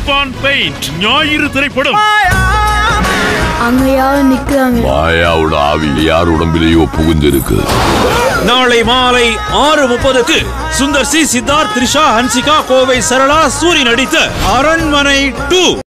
Nippon paint ஞாயிறு திரைப்படம். அங்க யாரு நிக்கிறாங்க? மாயாவோட ஆவி யார் உடம்பிலேயோ புகுந்திருக்கு. நாளை மாலை 6:30க்கு சுந்தர் சி, சித்தார்த், த்ரிஷா, ஹன்சிகா, கோவை சரளா, சூரி நடித்த அரண்மனை 2